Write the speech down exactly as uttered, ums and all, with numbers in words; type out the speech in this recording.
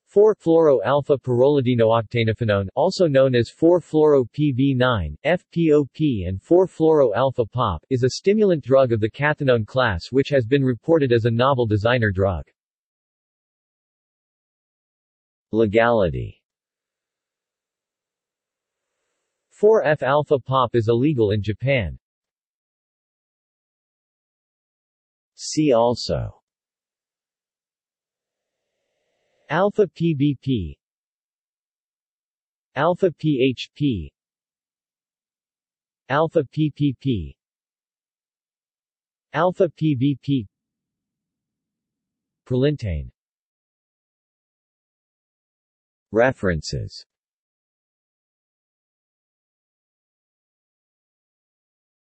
four Fluoro-α-Pyrrolidinooctanophenone, also known as four Fluoro P V nine, F P O P and four Fluoro-alpha-P O P, is a stimulant drug of the cathinone class which has been reported as a novel designer drug. Legality. four F alpha P O P is illegal in Japan. See also: Alpha P B P, Alpha P H P, Alpha P P P, Alpha P V P, Prolintane. References.